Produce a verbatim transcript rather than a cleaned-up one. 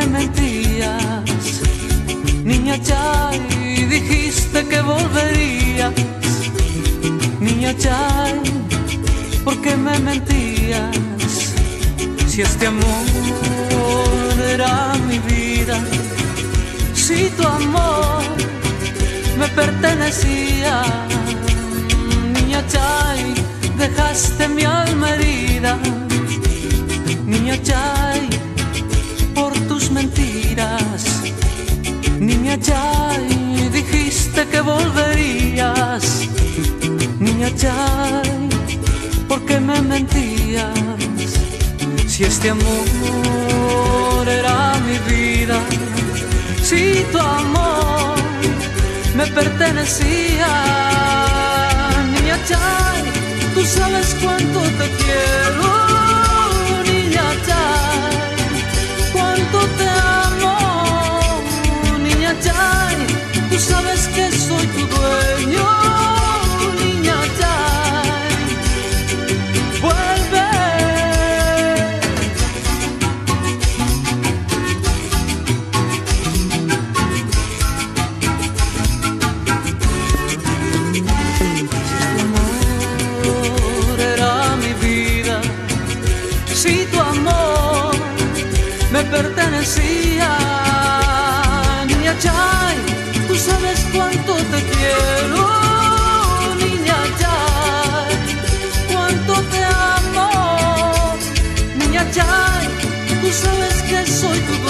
me mentías. Niña Chay, dijiste que volverías. Niña Chay, ¿por qué me mentías? Si este amor era mi vida, si tu amor me pertenecía. Niña Chay, dejaste mi alma herida. Niña Chay, por tus mentiras. Niña Chay, dijiste que volverías. Niña Chay, ¿por qué me mentías? Si este amor era mi vida, si tu amor me pertenecía. Niña Chay, tú sabes cuánto te quiero. Niña Chay, cuánto te amo. Niña Chay, tú sabes que soy tu dueño. Niña Chay, vuelve. Si tu amor me pertenecía. Niña Chay, tú sabes cuánto te quiero. Niña Chay, cuánto te amo. Niña Chay, tú sabes que soy tu